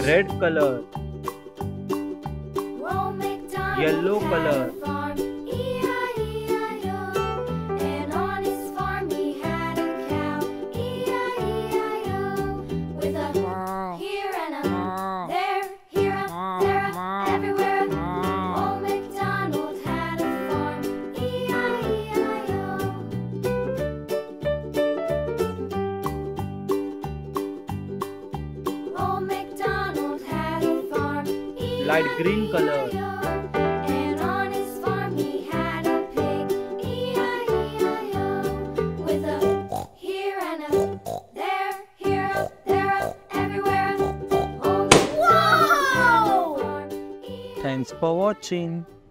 red color, yellow color, and on his farm he had a cow, E-I-E-I-O, with a here and a there, here a, there a, everywhere. Old MacDonald had a farm, E-I-E-I-O. Old MacDonald had a farm, light green color, and on his farm he had a pig, E-I-E-I-O, with a here and a there, here a, there a, everywhere. Old MacDonald had a farm, Thanks for watching.